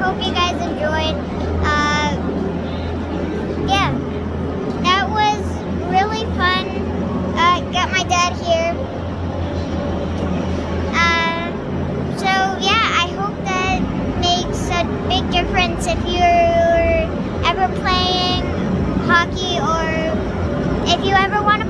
hope you guys enjoyed. Yeah, that was really fun. Got my dad here. So yeah, I hope that makes a big difference if you're ever playing hockey or if you ever want to